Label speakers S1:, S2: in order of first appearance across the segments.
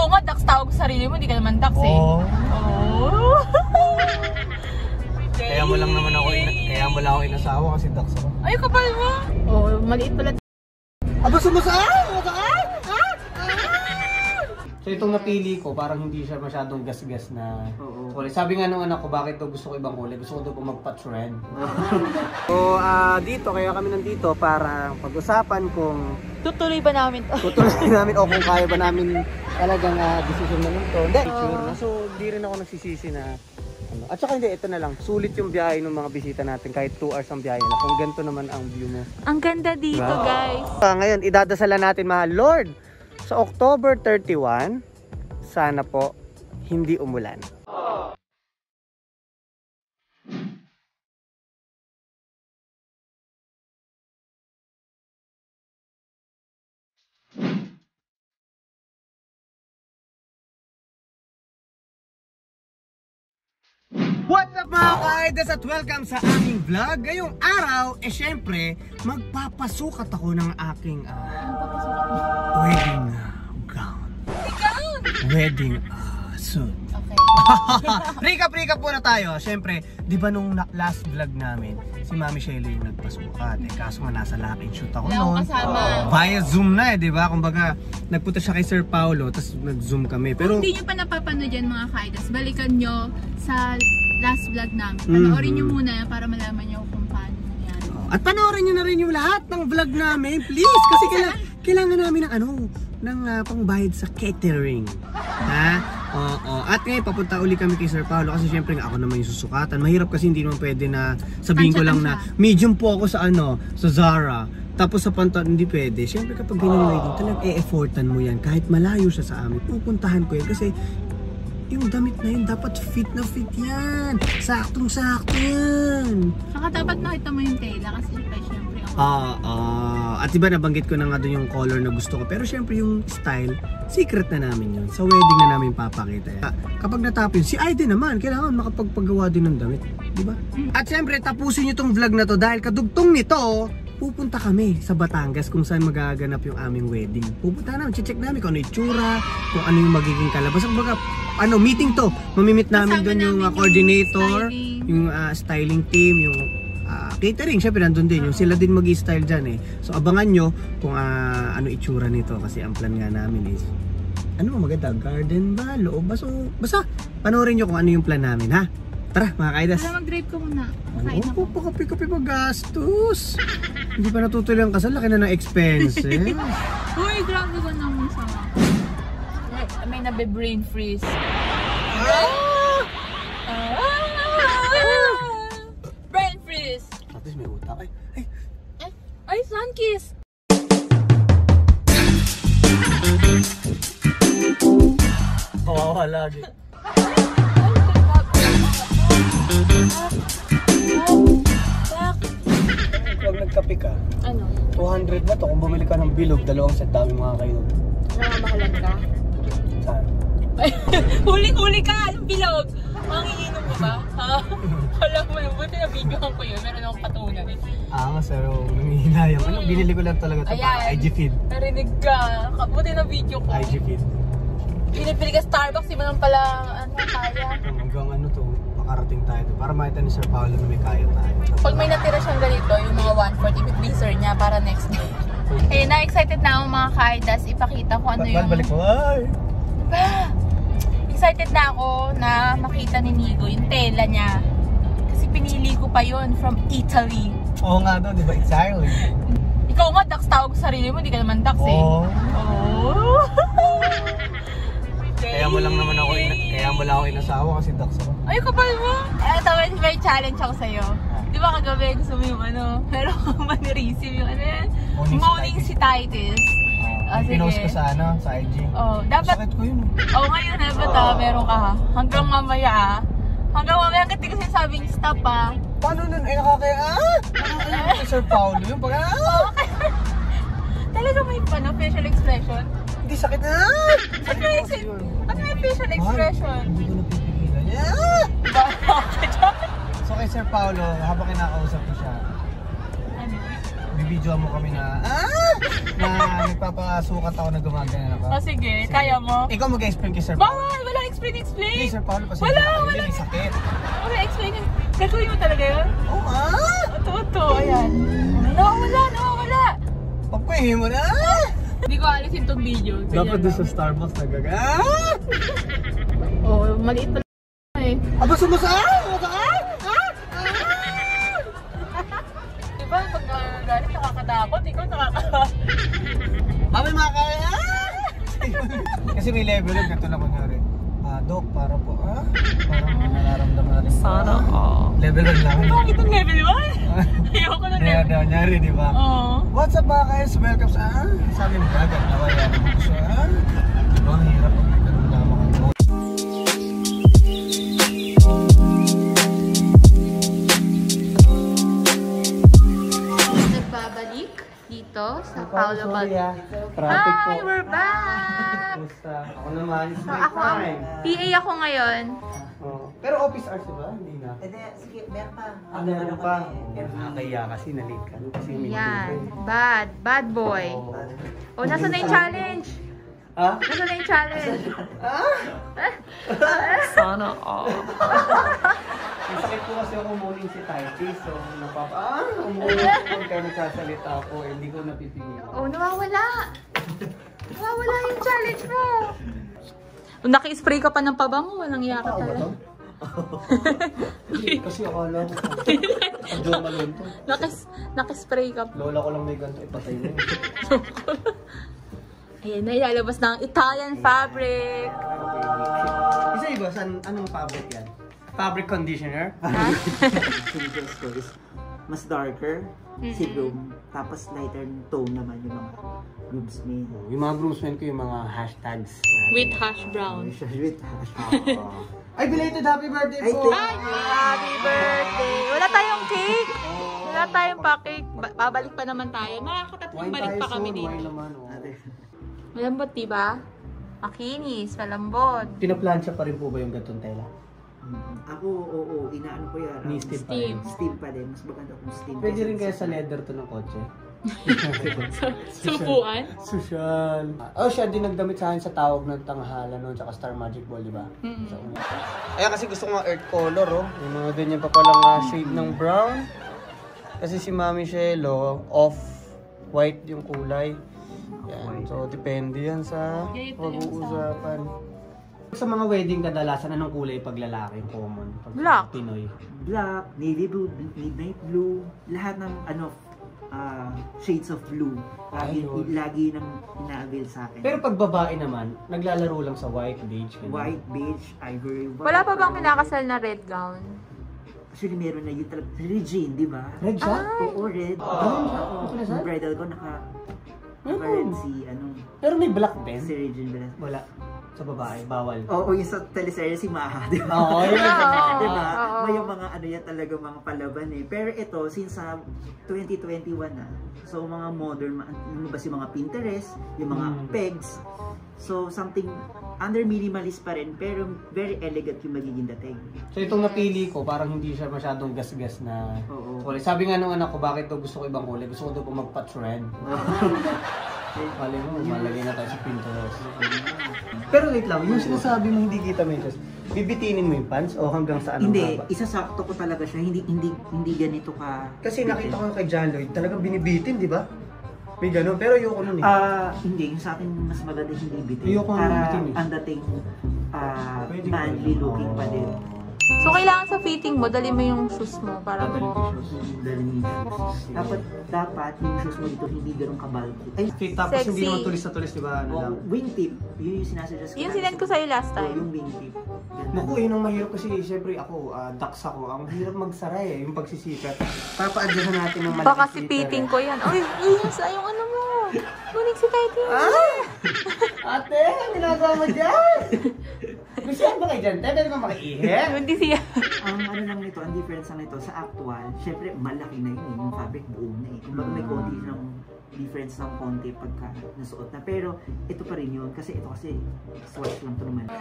S1: Ikaw nga, Dax, tawag sa sarili mo, hindi ka naman Dax eh.
S2: Oo.
S1: Oh.
S2: Kaya mo lang naman ako, kaya mo lang ako inasawa kasi Dax ako.
S1: Ay, kapal mo. Oh, maliit pala.
S2: Aba, sumasaan! So itong napili ko, parang hindi siya masyadong gas-gas na kulay. Sabi nga nung anak ko, bakit daw gusto ko ibang kulay? Gusto ko daw magpa-trend. So dito, kaya kami nandito para pag-usapan kung
S1: Tutuloy ba namin to?
S2: tutuloy namin o kung kaya ba namin talagang decision namin to. Hindi, sure na. So di rin ako nagsisisi na ano. At saka hindi, ito na lang. Sulit yung biyahe ng mga bisita natin kahit 2 hours ang biyahe na. Kung ganito naman ang view mo.
S1: Ang ganda dito, guys.
S2: Ngayon, idadasalan natin mga Lord. Sa October 31, sana po hindi umulan. What's up mga ka-idols at welcome sa aming vlog. Ngayong araw, syempre, magpapasukat ako ng aking wedding gown. Wedding suit. Okay. Recap muna tayo. Syempre, di ba nung last vlog namin, si Mami Shelly yung nagpasukat. Kaso nga nasa locking shoot ako noon. Via Zoom na di ba? Kumbaga, nagpunta siya kay Sir Paulo, tapos nag-Zoom kami. Pero
S1: kung hindi nyo pa napapanood yan mga ka-idols, balikan nyo sa last vlog namin. Panoorin nyo muna para malaman nyo kung paano yan.
S2: At panoorin nyo na rin yung lahat ng vlog namin, please! Kasi kailangan namin ng pangbayad sa catering. Ha? Oo. At ngayon, papunta uli kami kay Sir Paulo kasi syempre nga ako naman yung susukatan. Mahirap kasi hindi naman pwede na sabihin ko lang na medium po ako sa sa Zara. Tapos sa pantalon, hindi pwede. Syempre kapag ganyan wedding, talagang e-effortan mo yan. Kahit malayo siya sa amin, pupuntahan ko yan kasi yung damit na yun, dapat fit na fit yan. Saktong-sakto yan.
S1: Saka dapat nakita mo yung tela kasi syempre
S2: at diba nabanggit ko na nga doon yung color na gusto ko. Pero syempre yung style, secret na namin yun. Sa wedding na namin papakita yan. Kapag natapos yun, si Aiden naman, kailangan makapagpagawa din ng damit. Diba? At syempre, tapusin nyo tong vlog na to dahil kadugtong nito, pupunta kami sa Batangas kung saan magaganap yung aming wedding. Pupunta namin, check namin kung ano yung itsura, kung ano yung magiging kalabas. Kumbaga, meeting to. Mamimit namin doon yung coordinator, yung styling team, yung catering. Syempre nandun din, yung sila din mag-i-style dyan eh. So abangan nyo kung ano itsura nito kasi ang plan nga namin is maganda, garden ba, loob ba? So basta panoorin nyo kung ano yung plan namin, ha? Tara mga ka-idols.
S1: Mag-drive ka muna.
S2: Oo, pakapi-kapi magastos. Hindi pa natutuloy ang kasal, laki na ng expense.
S1: Uy, grabe ka naman sa may nabe-brain freeze. Brain freeze!
S2: At least may utak eh.
S1: Ay, sunkiss!
S2: Kawawa lagi. Pag nagkape ka, 200 na to kung bumili ka ng bilog, 2 set, dami mga kayo.
S1: Namamahalan ka?
S2: Saan?
S1: Huli-huli ka! Yung bilog! Manginginom mo ba? Ha? Alam mo yun, buti na videohan ko yun. Meron akong patunay.
S2: Pero nangihinayang. Binili ko lang talaga ito para IG feed.
S1: Narinig ka. Buti na video ko.
S2: IG feed.
S1: Pinipili ka Starbucks, di ba naman pala kaya?
S2: Hanggang to, makarating tayo doon. Para makita ni Sir Paulo na may kaya tayo.
S1: Pag may natira siyang ganito, yung mga 140, i-freezer niya para next day. Eh, na-excited na ako mga ka-idols. Ipakita ko ano yung...
S2: Balik mo, ay!
S1: Excited na ako na makita ni Nigo yung tela niya. Kasi pinili ko pa yon from Italy.
S2: Oo nga daw, di ba? Exactly.
S1: Ikaw nga, Dax, tawag sa sarili mo. Hindi ka naman Dax eh.
S2: Oo.
S1: Okay.
S2: Kaya mo lang ako inasawa kasi Dax ako.
S1: Ay, kapal mo! Ito, may challenge ako sa'yo. Di ba kagabi gusto mo yung pero manirisip yung yan? Morning si Titus.
S2: Pinost ko sa IG.
S1: Dapat...
S2: Sakit ko yun.
S1: Ngayon meron ka ha. Hanggang mamaya hanggang hindi ko sinasabing stop ha.
S2: Paano nun? Nakakaya kay Sir Paulo yung
S1: Talaga may facial expression?
S2: Hindi sakit na!
S1: Ano may facial expression?
S2: Hindi ko napipigilan. So kay Sir Paulo, habang kinakausap ko siya, bibidyoan mo kami na nagpapasukat ako na gumagana ako.
S1: O sige, kaya mo?
S2: Ikaw mag-explain kay Sir Paolo.
S1: Bawal! Wala explain!
S2: Kay Sir Paolo kasi
S1: Wala!
S2: may sakit.
S1: Wala explain. Gagawin mo talaga yun?
S2: Oo,
S1: Ito, ayan. Nawawala!
S2: Pagpahingi mo na.
S1: Hindi ko alisin tong video.
S2: Dapat doon sa Starbucks
S1: Oh, maliit pa eh.
S2: Aba, sumasaan!
S1: Diba, pag nagagalit, nakakatakot. Ikaw
S2: May makakaya! Kasi may level lang, ganito na kunyari. Dok, para po, parang nararamdaman natin.
S1: Sana,
S2: Level lang.
S1: Bakit ang level 1? Ayoko na level.
S2: Kaya nangyari, di ba?
S1: Oo.
S2: What's up mga guys? Welcome sa aming vlog. At nawayan mo siya. Diba, ang hirap pag may ganun lamang ang mo.
S1: Nagbabalik dito sa Paolo Bal.
S2: Traffic po.
S1: Hi, we're back!
S2: Basta, ako naman, it's
S1: So
S2: my
S1: ako,
S2: time.
S1: PA ako ngayon.
S2: Pero office hours diba? Hindi na.
S3: Sige, meron pa.
S2: Meron pa. Nakakaya kasi na-late ka. Kasi
S1: Yan. Bad boy. Oh, nasa na yung challenge? Nasa na yung challenge? Sana
S2: Ang sakit po kasi ako umuling si Taipei. So, umuling kaya nagsasalita ako. Hindi ko napipigil.
S1: Oh, nawawala. Nawawala yung challenge mo. Naki-spray ka pa ng pabango, walang iya ka talaga.
S2: Kasi akala ko ang John Malone to.
S1: Naki-spray ka pa.
S2: Lola ko lang may ganito, ipatay mo.
S1: Ayan na, ilalabas na ang Italian fabric.
S2: Isa iba, anong fabric yan? Fabric conditioner?
S3: Mas darker, si Bloom. Tapos lighter tone naman yung mga groomsmen.
S2: Yung mga groomsmen ko yung mga hashtags.
S1: With hash brown.
S3: With hash.
S2: Ay, belated happy birthday
S3: Ay,
S2: po!
S1: Ay, happy birthday! Wala tayong cake! Wala tayong pa-cake. Babalik pa naman tayo. Makakatatlong balik pa kami dito.
S2: Wine naman,
S1: Malambot, diba? Makinis, malambot.
S2: Pinaplansya pa rin po ba yung gatong tela?
S3: Ako, oo, inaano ko yan.
S2: Ni steam pa rin.
S3: Steam pa din. Mas maganda kung steam.
S2: Pwede rin kaya sa leather to ng kotse?
S1: Supuan?
S2: Social. Siya din nagdamit sa akin sa tawag ng tanghala noon, tsaka Star Magic Ball, di ba? Kaya kasi gusto ko nga earth color, Yung mga ganyan pa palang shade ng brown. Kasi si Mami Shelo, off-white yung kulay. Yan. So, depende yan sa pag-uusapan. Sa mga wedding kadalasan, anong kulay pag lalaki common? Pag
S1: Black.
S2: Pinoy?
S3: Black, navy blue, midnight blue. Lahat ng shades of blue. Lagi nang ina-avail sa akin.
S2: Pero pag babae naman, naglalaro lang sa white, beige, ganun.
S3: White, beige, ivory.
S1: Wala pa bang kinakasal na red gown?
S3: Actually, meron na yun talaga. Regine, di ba?
S2: Red siya?
S3: Oo, red. Yung bridal ko naka-red si,
S2: Pero may black din?
S3: si Regine Velasquez.
S2: Wala. Sa babae, bawal.
S3: Oo, yung sa teleserye si Maha, di ba?
S2: Oo, yun.
S3: Di ba? May yung mga yan talaga mga palaban eh. Pero ito, since 2021 na, so mga modern, lumabas yung mga Pinterest, yung mga pegs. So something under minimalist pa rin, pero very elegant yung magiging dating.
S2: So itong napili ko, parang hindi siya masyadong gas-gas na kulay. Sabi nga nung anak ko, bakit daw gusto ko ibang kulay? Gusto ko daw po magpa-trend. Kali mo, malagay na tayo sa Pinterest. Pero wait lang, yung sinasabi mo hindi kita medyas, bibitinin mo yung pants o hanggang saan?
S3: Hindi, isasakto ko talaga siya, hindi ganito ka.
S2: Kasi nakita ko kay John Lloyd, talagang binibitin, di ba? May gano'n, pero ayoko nun eh.
S3: Hindi, yung sa akin mas maganda hindi bitin.
S2: Ayoko nung bitin eh.
S3: Ang dating manly looking pa din.
S1: So, kailangan sa fitting mo, dali mo yung shoes mo para mo.
S3: Dapat yung shoes mo dito hindi ganun kabalki. Ay,
S2: Fit tapos
S1: Sexy.
S2: hindi naman tulis na tulis, di ba? Ano lang.
S3: wingtip. Yun yung sinasuggest ko.
S1: Yung sinend ko sa'yo last time.
S3: Yung wingtip.
S2: Naku, yun ang mahirap kasi siyempre ako, ducks ako. Ang hirap magsara yung pagsisikat. Papa-adjustan natin ng malaki
S1: Baka si fitting ko yan. Uy, sayang ano mo. Gunig si Titan.
S2: Ate, ang ginagawa mo dyan? Gusto ba kayo dyan? Pwede ba makiihi?
S1: Hindi siya.
S3: Ang lang nito, ang difference lang nito sa actual, syempre malaki na yun yung fabric buo na Kumbaga may konti ng difference ng konti pagka nasuot na. Pero ito pa rin yun kasi ito kasi swatch lang ito naman.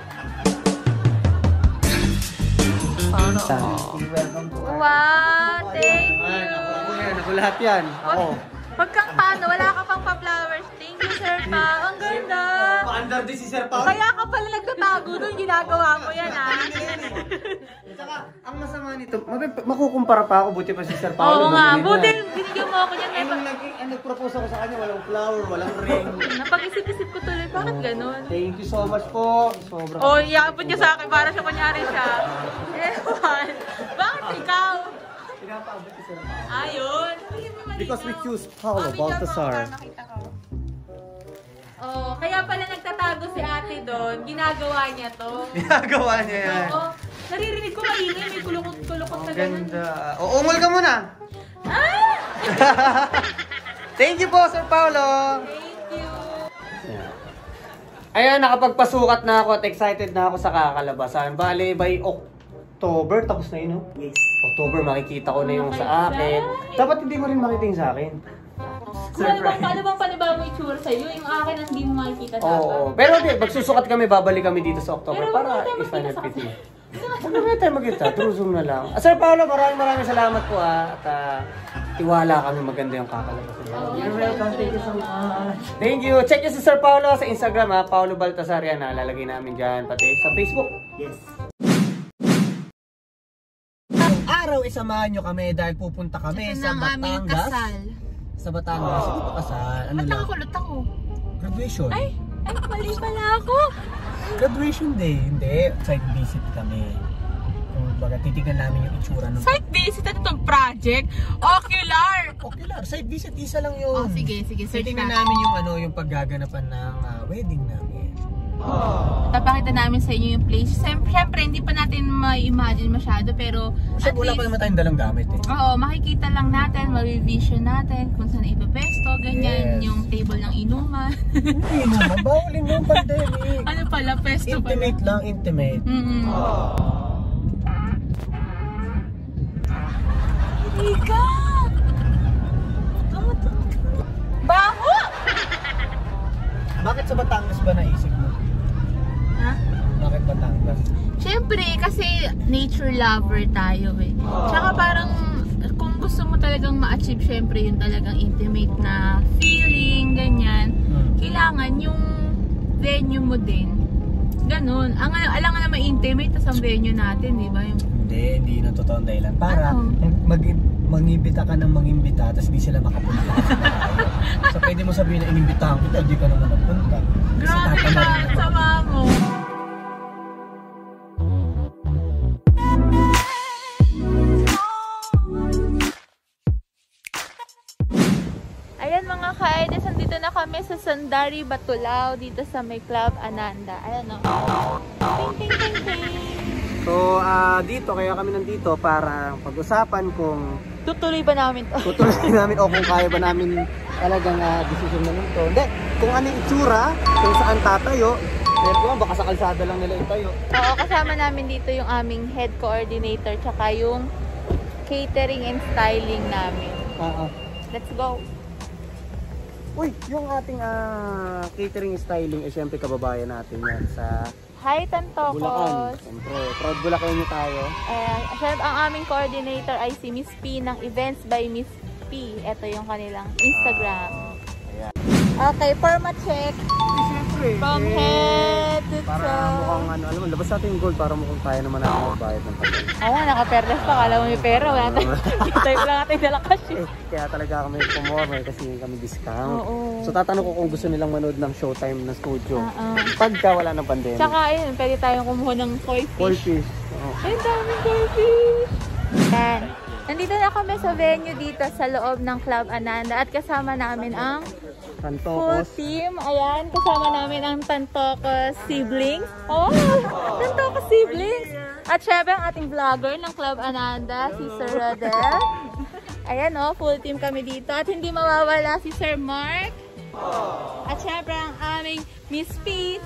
S1: What? Thank you.
S2: Ako yan. Ako lahat yan. Ako.
S1: Pag kang paano, wala ka pang pa-flowers. Thank you, Sir Pa. Ang ganda.
S2: Pa-under din si Sir Paul.
S1: Kaya ka pala nagtatago doon, ginagawa mo yan, ha?
S2: Saka, ang masama nito, makukumpara pa ako, buti pa si Sir Paul.
S1: Oo nga, buti binigyan mo ako niyan.
S2: Nag-propose ako sa kanya, walang flower, walang ring.
S1: Napag-isip-isip ko tuloy, bakit ganun?
S2: Thank you so much po. Sobra.
S1: Oh, iabot niya sa akin para siya kunyari siya. Ewan. Bakit ikaw?
S2: Pinapaabot si Sir Paul.
S1: Ayun.
S2: Because we choose Paulo Baltasar.
S1: Oh, kaya pala nagtatago si ate doon. Ginagawa niya to.
S2: Ginagawa niya yan.
S1: Oo. Naririnig ko maingay. May kulukot-kulukot na ganun.
S2: Ganda. O, ungol ka muna.
S1: Ah!
S2: Thank you po, Sir Paulo.
S1: Thank you.
S2: Ayan, nakapagpasukat na ako at excited na ako sa kakalabasan. Bale, by October, tapos na yun, no?
S3: Yes.
S2: October, makikita ko na yung sa akin. Dapat hindi mo rin makita yung sa akin.
S1: Paano bang panibago itsura sa'yo? Yung akin ang hindi mo makikita dapat.
S2: Oo. Pero hindi, magsusukat kami, babalik kami dito sa October
S1: Pero
S2: para i-final fitting. Huwag na tayo magkita, through Zoom na lang. Sir Paolo, maraming salamat po at tiwala kami maganda yung kakalabasan.
S3: You're welcome. Thank you so much.
S2: Thank you. Check nyo si Sir Paolo sa Instagram, Paulo Baltasar yan. Lalagay namin dyan, pati sa Facebook.
S3: Yes.
S2: Araw, isamahan nyo kami dahil pupunta kami sa Batangas. Sa Batangas. Hindi pa kasal. Ano
S1: Ba't
S2: lang?
S1: nakakulot ako?
S2: Graduation.
S1: Ay, mali pala ako.
S2: Graduation day. Hindi. Site visit kami. Kung baga, titignan namin yung itsura ng...
S1: Site visit at itong project. Ocular.
S2: Ocular. Site visit, isa lang yun.
S1: Oh, sige. Search
S2: Titignan
S1: na.
S2: namin yung paggaganapan ng wedding namin.
S1: Papakita namin sa inyo yung place. Siyempre, hindi pa natin ma-imagine masyado, pero
S2: Siyempre, wala pa naman tayong dalang gamit eh.
S1: Oo, makikita lang natin, ma-vision natin kung saan ipapesto, ganyan,
S2: Yes.
S1: yung table ng inuman.
S2: Hindi naman, bawalin yung pandemic.
S1: Ano pala, pesto pala.
S2: Intimate lang, intimate.
S1: Ika! Baho!
S2: Bakit sa Batangas ba naisip mo?
S1: Ha?
S2: Bakit Batangas?
S1: Siyempre, kasi nature lover tayo eh. Tsaka parang, kung gusto mo talagang ma-achieve, siyempre yung talagang intimate na feeling, ganyan. Kailangan yung venue mo din. Ganun. Alangan na ma-intimate, tas ang venue natin, di ba? Yung...
S2: Hindi na totoong dahilan. Para mag-imbita ka ng mag-imbita, tapos di sila makapunta. So pwede mo sabihin na inimbitahan kita, di ka naman nagpunta.
S1: Grabe ka, sama mo. Ayan mga ka-Aides, nandito na kami sa Sandari, Batulao, dito sa may Club Ananda. Ayan o. Ting, ting, ting, ting.
S2: So dito, kaya kami nandito para pag-usapan kung
S1: Tutuloy ba namin to?
S2: tutuloy namin o kung kaya ba namin talagang decision namin to. Hindi, kung ano yung itsura, kung saan tatayo, pero kung baka sa kalsada lang nila itayo.
S1: Oo, kasama namin dito yung aming head coordinator tsaka yung catering and styling namin. Let's go!
S2: Uy, yung ating catering styling, syempre kababayan natin yan sa
S1: Hi, Tantocos!
S2: Bulacan. Siyempre, proud Bulacanyo tayo.
S1: Siyempre, ang aming coordinator ay si Miss P ng Events by Miss P. Ito yung kanilang Instagram. Okay, format check.
S2: Siyempre.
S1: From head to toe.
S2: Para mukhang alam mo, labas natin yung gold para mukhang kaya naman natin magbayad ng pagkain.
S1: Oo, nakaperlas pa. Kala mo may pera. Wala natin dala cash eh.
S2: Kaya talaga kami pumorme kasi kami discount.
S1: Oo.
S2: So tatanong ko kung gusto nilang manood ng Showtime na studio. Pagka wala ng pandemic.
S1: Tsaka ayun, pwede tayong kumuha ng koi
S2: Koi
S1: fish.
S2: fish. Oo.
S1: Ay, daming koi fish! Yan. Nandito na kami sa venue dito sa loob ng Club Ananda at kasama namin ang full
S2: Tantocos.
S1: team. Ayan, kasama namin ang Tantocos siblings. Oh, Tantocos siblings! At syempre ang ating vlogger ng Club Ananda, si Sir Rodel. Ayan oh, full team kami dito. At hindi mawawala si Sir Mark. At syempre ang aming Miss P.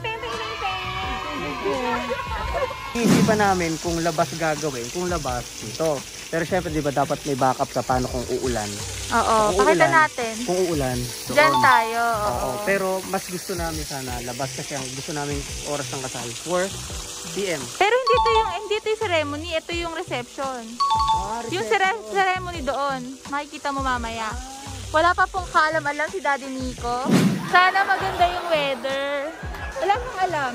S2: Iisipan namin kung labas gagawin, kung labas dito. Pero syempre di ba dapat may backup sa paano kung uulan.
S1: Oo,
S2: Kung
S1: pakita
S2: uulan,
S1: natin.
S2: Kung uulan, doon.
S1: Diyan tayo.
S2: Oo, pero mas gusto namin sana labas kasi ang gusto namin oras ng kasal 4 PM.
S1: Pero hindi ito yung ceremony, ito yung reception. Yung ceremony doon, makikita mo mamaya. Wala pa pong kaalam-alam si Daddy Nico. Sana maganda yung weather. Wala kang alam.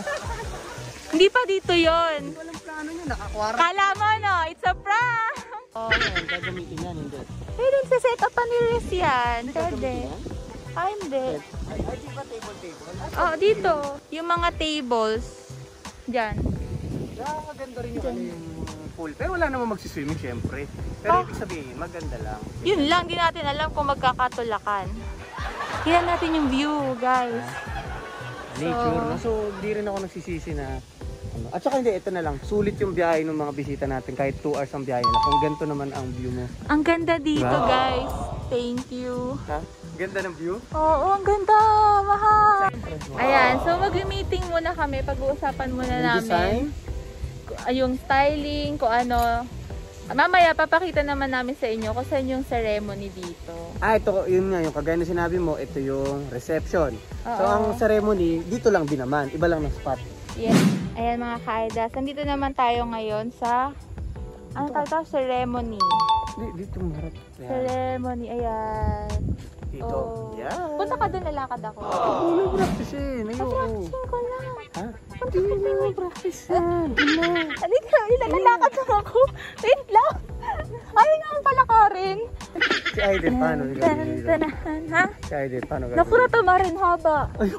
S1: Hindi pa dito yon.
S2: Walang plano niya, nakakwara.
S1: Kala mo no, it's a prank!
S2: Gagamitin yan, hindi.
S1: Pwede sa set up pa ni Riz yan. Pwede. Ay, hindi.
S2: Ay, di ba table?
S1: Oh, dito. Yung mga tables. Diyan.
S2: Maganda rin yung pool. Pero wala naman magsiswimming, syempre. Pero ibig sabihin, maganda lang.
S1: Yun lang, di natin alam kung magkakatulakan. Tingnan natin yung view, guys.
S2: Nature, no? So, di rin ako nagsisisi na ano. At saka hindi, ito na lang. Sulit yung biyahe ng mga bisita natin. Kahit 2 hours ang biyahe na. Kung ganito naman ang view mo.
S1: Ang ganda dito,
S2: Wow.
S1: guys. Thank you.
S2: Ha? Ganda ng view?
S1: Oo, ang ganda. Mahal. Ayan, so mag-meeting muna kami. Pag-uusapan muna
S2: Yung
S1: namin.
S2: design?
S1: Yung styling, kung ano. Mamaya, papakita naman namin sa inyo kung saan yung ceremony dito.
S2: Ito, yun nga, yung kagaya na sinabi mo, ito yung reception. So,
S1: Oo.
S2: ang ceremony, dito lang din naman. Iba lang ng spot.
S1: Yes. Ayan mga ka-idols. Nandito naman tayo ngayon sa, ano tayo? Ceremony.
S2: Dito marap.
S1: Ceremony, ayan.
S2: Dito.
S1: Oh.
S2: Yan.
S1: Punta ka doon, lalakad ako.
S2: Ano practice eh?
S1: Practicing ko lang.
S2: Ha?
S1: Punta ka doon. Practice yan. Halika, ilalakad lang ako. Wait lang. Ayaw naman pala ka rin.
S2: Si Aiden, paano?
S1: Ha?
S2: Si Aiden, paano?
S1: Naku, natama rin haba.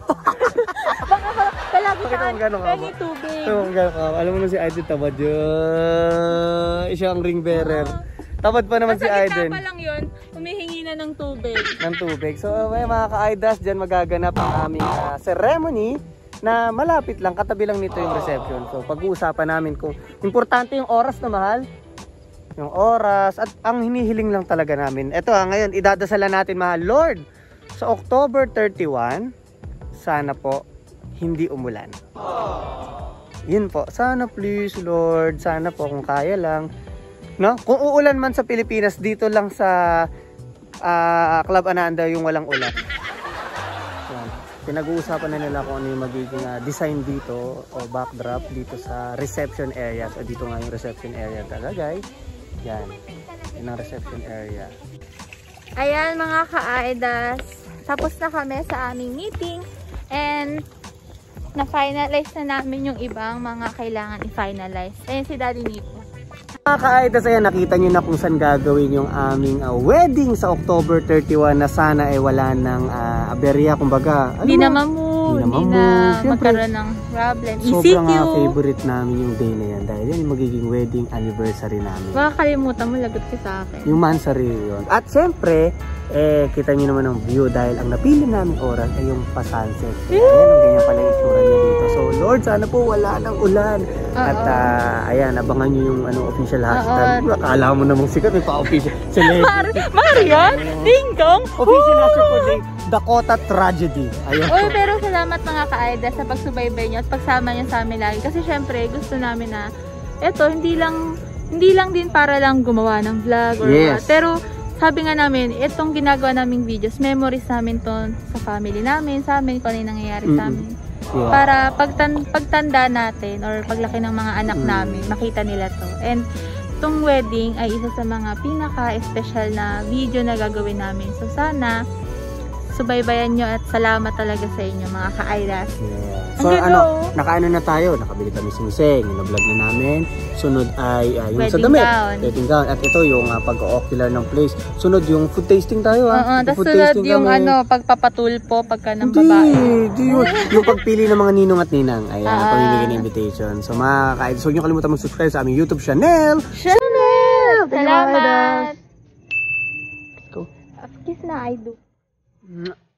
S1: Baka palagi
S2: Bakit
S1: ka
S2: ang gano'n ka
S1: pengi
S2: ba?
S1: tubig.
S2: Alam mo na si Aiden, tamad yun. Siya ang ring bearer. Tamad pa naman si
S1: Sa
S2: Aiden.
S1: gitna pa lang yun, humihingi na ng tubig.
S2: Ng tubig. So may mga ka-idols dyan magaganap ang aming ceremony na malapit lang, katabi lang nito yung reception. So pag-uusapan namin kung importante yung oras na mahal. Yung oras at ang hinihiling lang talaga namin. Ito ngayon, idadasalan natin mahal. Lord, sa October 31, sana po hindi umulan. Yun po. Sana please Lord, sana po kung kaya lang. No? Kung uulan man sa Pilipinas, dito lang sa Club Ananda yung walang ulan. Yan. Pinag-uusapan na nila kung ano yung magiging design dito o backdrop dito sa reception area. So dito nga yung reception area talaga guys. Yan. Yan ang reception area.
S1: Ayan mga ka-idols, tapos na kami sa aming meeting and na-finalize na namin yung ibang mga kailangan i-finalize. Ayan si Daddy Nico.
S2: Mga ka-idols, ayan, nakita nyo na kung saan gagawin yung aming wedding sa October 31 na sana ay wala ng aberya, kumbaga.
S1: Hindi na mamood, hindi na magkaroon ng problem.
S2: Sobrang
S1: ECQ.
S2: favorite namin yung day na yan dahil yan yung magiging wedding anniversary namin.
S1: Baka kalimutan mo, lagot ka sa akin.
S2: Yung mansary yun. At syempre, kita nyo naman ang view dahil ang napili namin oras ay yung pa-sunset. Ayan, ang ganyan pala yung itsura niya dito. So Lord, sana po wala ng ulan. At ayan, abangan nyo yung official hashtag. Akala mo namang sikat, may pa-official.
S1: Marian? Ding dong?
S2: Official hashtag for day, Dakota Tragedy. Ayan.
S1: Uy, pero salamat mga ka-idols sa pagsubaybay nyo at pagsama nyo sa amin lagi. Kasi syempre, gusto namin na, eto, hindi lang din para lang gumawa ng vlog or what. Pero, sabi nga namin, itong ginagawa naming videos, memories namin to sa family namin, sa amin, kung ano yung nangyayari sa amin.
S2: Yeah.
S1: Para pagtanda natin or paglaki ng mga anak namin, makita nila to. And itong wedding ay isa sa mga pinaka-special na video na gagawin namin. So sana, subaybayan nyo at salamat talaga sa inyo mga ka-idols.
S2: Yeah. So nakaano na tayo, nakabili kami singsing, na-vlog na namin. Sunod ay yung
S1: wedding
S2: sa damit,
S1: gown.
S2: wedding gown. At ito yung pag-ocular ng place. Sunod yung food tasting tayo
S1: Tapos sunod yung pagpapatulpo pagka ng babae.
S2: Hindi yun. Yung pagpili ng mga ninong at ninang. Ayan, pamimigay ng invitation. So mga ka-idols, huwag nyo kalimutan mag-subscribe sa aming YouTube channel.
S1: Salamat!
S2: Let's go.
S1: Kiss na, I do.